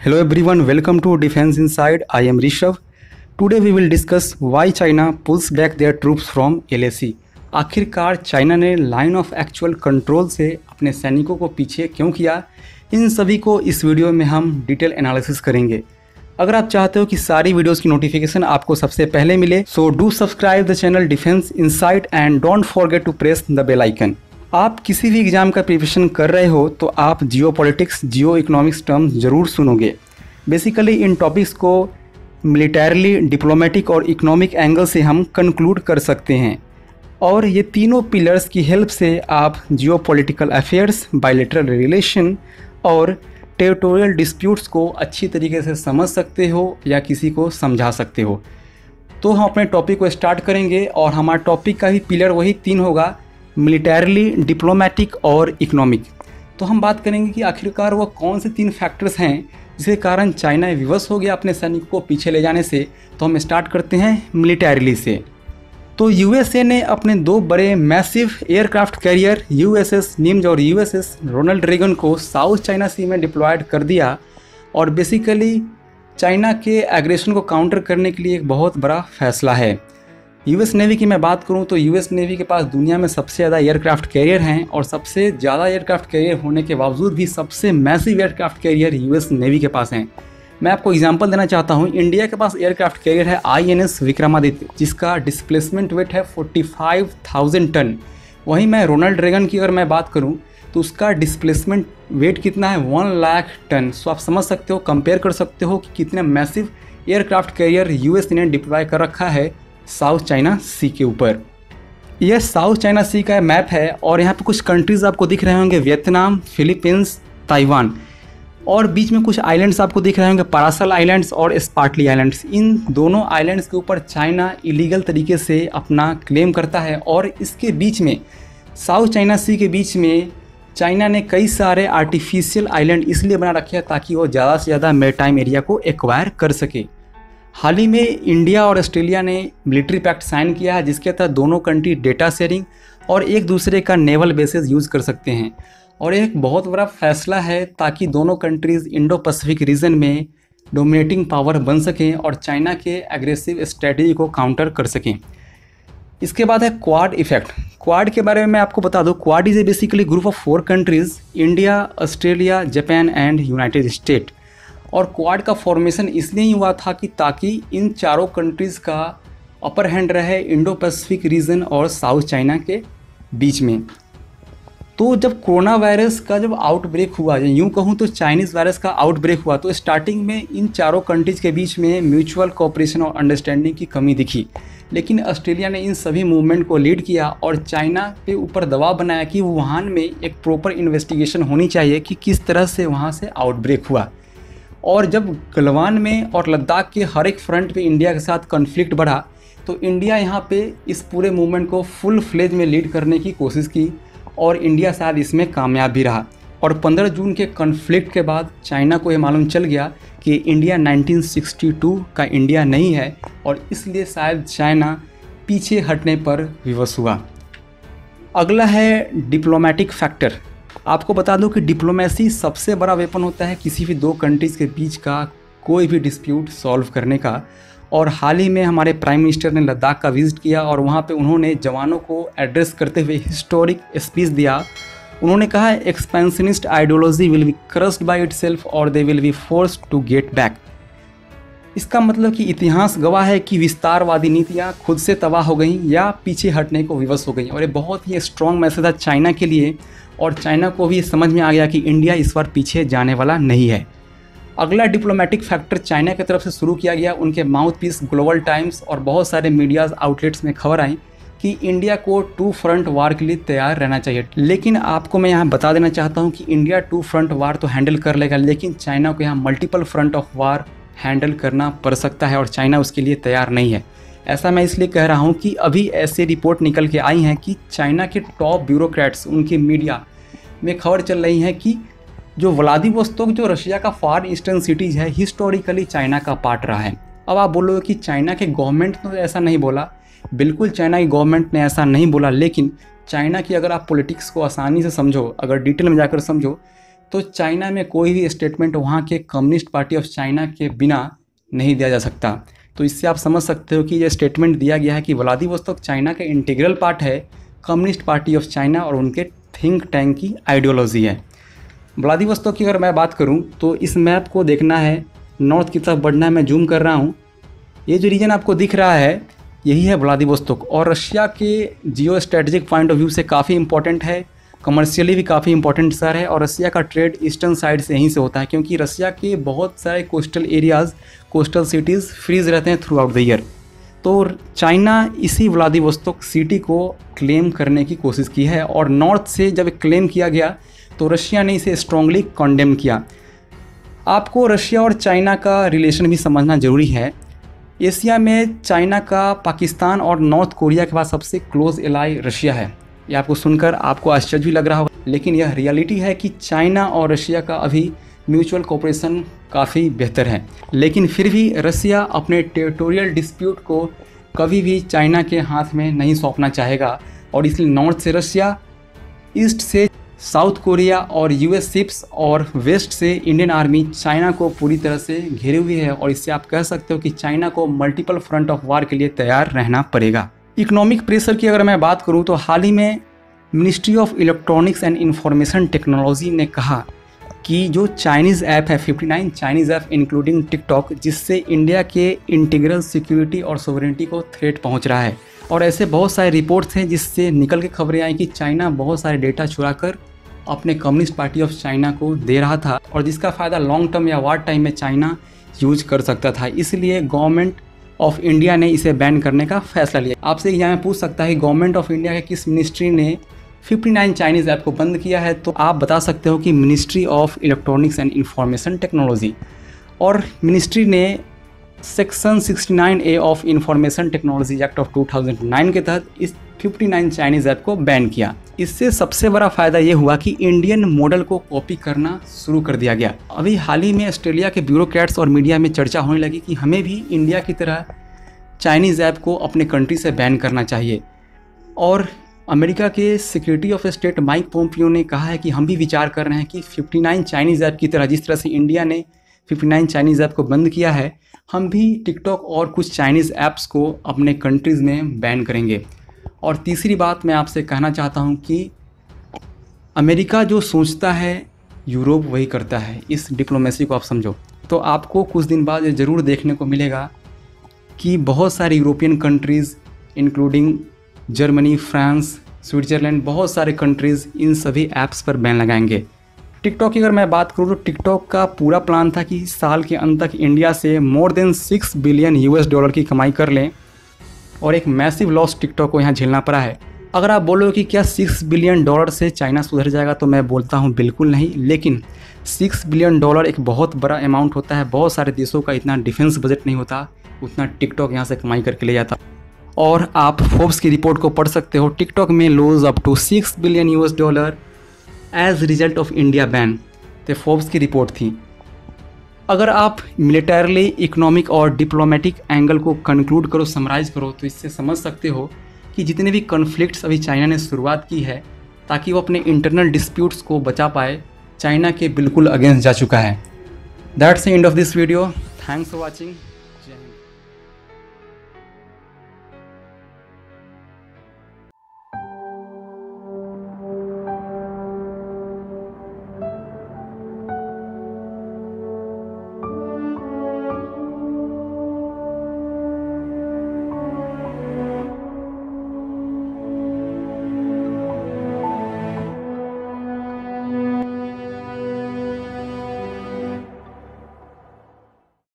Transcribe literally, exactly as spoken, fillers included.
Hello everyone, welcome to Defense Inside. I am Rishabh. Today we will discuss why China pulls back their troops from L A C. आखिरकार China ने line of actual control से अपने सैनिकों को पीछे क्यों किया, इन सभी को इस वीडियो में हम डिटेल एनालिसिस करेंगे। अगर आप चाहते हो कि सारी वीडियोस की नोटिफिकेशन आपको सबसे पहले मिले, so do subscribe the channel defence insight and don't forget to press the bell icon. आप किसी भी एग्जाम का प्रिपरेशन कर रहे हो तो आप geopolitics, geoeconomics terms ज़रूर सुनोगे। बेसिकली इन टॉपिक्स को मिलिटरली, डिप्लोमेटिक और इकोनॉमिक एंगल से हम कंक्लूड कर सकते हैं, और ये तीनों पिलर्स की हेल्प से आप geopolitical affairs, bilateral relation और टेरिटोरियल डिस्प्यूट्स को अच्छी तरीके से समझ सकते हो या किसी को समझा सकते हो। तो हम अपने टॉपिक को स्टार्ट करेंगे और हमारा टॉपिक का भी पिलर वही तीन होगा, मिलिटरली, डिप्लोमेटिक और इकोनॉमिक। तो हम बात करेंगे कि आखिरकार वो कौन से तीन फैक्टर्स हैं जिसके कारण चाइना विवश हो गया अपने सैनिकों को पीछे ले जाने से। तो हम स्टार्ट करते हैं मिलिटरली से। तो यूएसए ने अपने दो बड़े massive aircraft carrier USS Nimitz और यूएसएस रोनाल्ड रेगन को साउथ चाइना सी में डिप्लॉयड कर दिया, और बेसिकली चाइना के एग्रेशन को काउंटर करने के लिए एक बहुत बड़ा फैसला है। यूएस नेवी की मैं बात करूं तो यूएस नेवी के पास दुनिया में सबसे ज़्यादा एयरक्राफ्ट कैरियर हैं, और सबसे ज़्यादा एयरक्राफ्ट कैरियर होने के बावजूद भी सबसे massive aircraft carrier US Navy के पास हैं। मैं आपको एग्जांपल देना चाहता हूं। इंडिया के पास एयरक्राफ्ट कैरियर है आईएनएस विक्रमादित्य, जिसका डिस्प्लेसमेंट वेट है पैंतालीस हज़ार टन। वहीं मैं रोनाल्ड रेगन की अगर मैं बात करूं तो उसका डिस्प्लेसमेंट वेट कितना है, वन लाख टन। सो आप समझ सकते हो, कंपेयर कर सकते हो कि कितने मैसिव एयरक्राफ्ट कैरियर यूएस ने डिप्लॉय कर रखा है साउथ चाइना सी के ऊपर। यह साउथ चाइना सी का मैप है, और यहाँ पे कुछ कंट्रीज़ आपको दिख रहे होंगे, वियतनाम, फिलीपींस, ताइवान, और बीच में कुछ आइलैंड्स आपको दिख रहे होंगे, पारासल आइलैंड्स और स्पार्टली आइलैंड्स। इन दोनों आइलैंड्स के ऊपर चाइना इलीगल तरीके से अपना क्लेम करता है, और इसके बीच में साउथ चाइना सी के बीच में चाइना ने कई सारे आर्टिफिशियल आइलैंड इसलिए बना रखे हैं ताकि वो ज़्यादा से ज़्यादा मैरीटाइम एरिया को एक्वायर कर सके। हाल ही में इंडिया और ऑस्ट्रेलिया ने मिलिट्री पैक्ट साइन किया है, जिसके तहत दोनों कंट्री डेटा शेयरिंग और एक दूसरे का नेवल बेसेस यूज़ कर सकते हैं, और एक बहुत बड़ा फैसला है ताकि दोनों कंट्रीज़ इंडो पैसिफिक रीजन में डोमिनेटिंग पावर बन सकें और चाइना के एग्रेसिव स्ट्रेटजी को काउंटर कर सकें। इसके बाद है क्वाड इफेक्ट। क्वाड के बारे में मैं आपको बता दूं, Quad is a basically group of four countries, India, Australia, Japan and United State. और क्वाड का फॉर्मेशन इसलिए ही हुआ था कि ताकि इन चारों कंट्रीज़ का अपर हैंड रहे इंडो पैसिफिक रीजन और साउथ चाइना के बीच में। तो जब कोरोना वायरस का जब आउटब्रेक हुआ, या यूँ कहूँ तो चाइनीज़ वायरस का आउटब्रेक हुआ, तो स्टार्टिंग में इन चारों कंट्रीज़ के बीच में म्यूचुअल कोऑपरेशन और अंडरस्टैंडिंग की कमी दिखी। लेकिन ऑस्ट्रेलिया ने इन सभी मूवमेंट को लीड किया और चाइना पे ऊपर दबाव बनाया कि वुहान में एक प्रॉपर इन्वेस्टिगेशन होनी चाहिए कि किस तरह से वहाँ से आउटब्रेक हुआ। और जब गलवान में और लद्दाख के हर एक फ्रंट पे इंडिया के साथ कॉन्फ्लिक्ट बढ़ा, तो इंडिया यहाँ पे इस पूरे मूवमेंट को फुल फ्लेज में लीड करने की कोशिश की, और इंडिया शायद इसमें कामयाब भी रहा। और पंद्रह जून के कॉन्फ्लिक्ट के बाद चाइना को ये मालूम चल गया कि इंडिया नाइनटीन सिक्सटी टू का इंडिया नहीं है, और इसलिए शायद चाइना पीछे हटने पर विवश हुआ। अगला है डिप्लोमेटिक फैक्टर। आपको बता दूं कि डिप्लोमेसी सबसे बड़ा वेपन होता है किसी भी दो कंट्रीज़ के बीच का कोई भी डिस्प्यूट सॉल्व करने का। और हाल ही में हमारे प्राइम मिनिस्टर ने लद्दाख का विज़िट किया, और वहाँ पे उन्होंने जवानों को एड्रेस करते हुए हिस्टोरिक स्पीच दिया। उन्होंने कहा, expansionist ideology will be crushed by itself और they will be forced to get back. इसका मतलब कि इतिहास गवाह है कि विस्तारवादी नीतियाँ खुद से तबाह हो गई या पीछे हटने को विवश हो गई, और ये बहुत ही स्ट्रॉन्ग मैसेज था चाइना के लिए, और चाइना को भी समझ में आ गया कि इंडिया इस बार पीछे जाने वाला नहीं है। अगला डिप्लोमेटिक फैक्टर चाइना की तरफ से शुरू किया गया। उनके माउथ पीस ग्लोबल टाइम्स और बहुत सारे मीडियाज़ आउटलेट्स में खबर आई कि इंडिया को टू फ्रंट वार के लिए तैयार रहना चाहिए। लेकिन आपको मैं यहाँ बता देना चाहता हूँ कि इंडिया टू फ्रंट वार तो हैंडल कर लेगा, लेकिन चाइना को यहाँ multiple front of war handle करना पड़ सकता है, और चाइना उसके लिए तैयार नहीं है। ऐसा मैं इसलिए कह रहा हूँ कि अभी ऐसे रिपोर्ट निकल के आई हैं कि चाइना के टॉप ब्यूरोक्रेट्स, उनके मीडिया में खबर चल रही है कि जो व्लादिवोस्तोक जो रशिया का फार ईस्टर्न सिटीज़ है, हिस्टोरिकली चाइना का पार्ट रहा है। अब आप बोलोगे कि चाइना के गवर्नमेंट ने ऐसा नहीं बोला। बिल्कुल चाइना की गवर्नमेंट ने ऐसा नहीं बोला, लेकिन चाइना की अगर आप पॉलिटिक्स को आसानी से समझो, अगर डिटेल में जाकर समझो, तो चाइना में कोई भी स्टेटमेंट वहाँ के कम्युनिस्ट पार्टी ऑफ चाइना के बिना नहीं दिया जा सकता। तो इससे आप समझ सकते हो कि ये स्टेटमेंट दिया गया है कि व्लादिवोस्तोक चाइना का इंटीग्रल पार्ट है, कम्युनिस्ट पार्टी ऑफ चाइना और उनके थिंक टैंक की आइडियोलॉजी है। व्लादिवोस्तोक की अगर मैं बात करूं तो इस मैप को देखना है, नॉर्थ की तरफ बढ़ना है, मैं जूम कर रहा हूं। ये जो रीजन आपको दिख रहा है यही है व्लादिवोस्तोक, और रशिया के geostrategic point of view से काफ़ी इंपॉर्टेंट है, कमर्शियली भी काफ़ी इंपॉर्टेंट शहर है। और रशिया का ट्रेड ईस्टर्न साइड से यहीं से होता है, क्योंकि रशिया के बहुत सारे coastal areas, coastal cities freeze रहते हैं थ्रू आउट द ईयर। तो चाइना इसी व्लादिवोस्तोक सिटी को क्लेम करने की कोशिश की है, और नॉर्थ से जब क्लेम किया गया तो रशिया ने इसे स्ट्रांगली कंडेम किया। आपको रशिया और चाइना का रिलेशन भी समझना ज़रूरी है। एशिया में चाइना का पाकिस्तान और नॉर्थ कोरिया के बाद सबसे क्लोज एलाई रशिया है। ये आपको सुनकर आपको आश्चर्य भी लग रहा होगा, लेकिन यह रियलिटी है कि चाइना और रशिया का अभी म्यूचुअल कोऑपरेशन काफ़ी बेहतर है। लेकिन फिर भी रशिया अपने टेरिटोरियल डिस्प्यूट को कभी भी चाइना के हाथ में नहीं सौंपना चाहेगा, और इसलिए नॉर्थ से रशिया, ईस्ट से साउथ कोरिया और यूएस शिप्स, और वेस्ट से इंडियन आर्मी चाइना को पूरी तरह से घेरे हुए है। और इससे आप कह सकते हो कि चाइना को मल्टीपल फ्रंट ऑफ वार के लिए तैयार रहना पड़ेगा। इकोनॉमिक प्रेशर की अगर मैं बात करूं तो हाल ही में ministry of electronics and information technology ने कहा कि जो चाइनीज़ ऐप है, उनसठ चाइनीज़ ऐप इंक्लूडिंग टिकटॉक, जिससे इंडिया के इंटीग्रल सिक्योरिटी और सोवरेनिटी को थ्रेट पहुंच रहा है। और ऐसे बहुत सारे रिपोर्ट्स हैं जिससे निकल के खबरें आई कि चाइना बहुत सारे डेटा चुरा कर अपने कम्युनिस्ट पार्टी ऑफ चाइना को दे रहा था, और जिसका फ़ायदा लॉन्ग टर्म या वार टाइम में चाइना यूज कर सकता था। इसलिए गवर्नमेंट ऑफ इंडिया ने इसे बैन करने का फैसला लिया। आपसे यहाँ पूछ सकता है गवर्नमेंट ऑफ इंडिया के किस मिनिस्ट्री ने उनसठ चाइनीज़ ऐप को बंद किया है, तो आप बता सकते हो कि ministry of electronics and information technology. और मिनिस्ट्री ने सेक्शन उनहत्तर A of information technology act of दो हज़ार नौ के तहत इस उनसठ चाइनीज़ ऐप को बैन किया। इससे सबसे बड़ा फ़ायदा ये हुआ कि इंडियन मॉडल को कॉपी करना शुरू कर दिया गया। अभी हाल ही में ऑस्ट्रेलिया के ब्यूरोक्रेट्स और मीडिया में चर्चा होने लगी कि हमें भी इंडिया की तरह चाइनीज़ ऐप को अपने कंट्री से बैन करना चाहिए। और अमेरिका के security of state Mike Pompeo ने कहा है कि हम भी विचार कर रहे हैं कि उनसठ चाइनीज़ ऐप की तरह, जिस तरह से इंडिया ने उनसठ चाइनीज़ ऐप को बंद किया है, हम भी टिकटॉक और कुछ चाइनीज़ ऐप्स को अपने कंट्रीज़ में बैन करेंगे। और तीसरी बात मैं आपसे कहना चाहता हूं कि अमेरिका जो सोचता है यूरोप वही करता है। इस डिप्लोमेसी को आप समझो, तो आपको कुछ दिन बाद ये ज़रूर देखने को मिलेगा कि बहुत सारी European countries including Germany, France, Switzerland, बहुत सारे कंट्रीज़ इन सभी ऐप्स पर बैन लगाएंगे। टिकटॉक की अगर मैं बात करूँ तो टिकटॉक का पूरा प्लान था कि साल के अंत तक इंडिया से more than six billion US dollar की कमाई कर लें, और एक मैसिव लॉस टिकटॉक को यहाँ झेलना पड़ा है। अगर आप बोलो कि क्या सिक्स बिलियन डॉलर से चाइना सुधर जाएगा, तो मैं बोलता हूँ बिल्कुल नहीं। लेकिन सिक्स बिलियन डॉलर एक बहुत बड़ा अमाउंट होता है। बहुत सारे देशों का इतना डिफेंस बजट नहीं होता, उतना टिकटॉक यहाँ से कमाई करके ले जाता। और आप फोर्ब्स की रिपोर्ट को पढ़ सकते हो, टिकटॉक में loss up to six billion US dollar as result of India ban. तो फोर्ब्स की रिपोर्ट थी। अगर आप मिलिटरली, इकोनॉमिक और डिप्लोमेटिक एंगल को कंक्लूड करो, समराइज़ करो, तो इससे समझ सकते हो कि जितने भी कॉन्फ्लिक्ट्स अभी चाइना ने शुरुआत की है ताकि वो अपने इंटरनल डिस्प्यूट्स को बचा पाए, चाइना के बिल्कुल अगेंस्ट जा चुका है। That's the end of this video. Thanks for watching.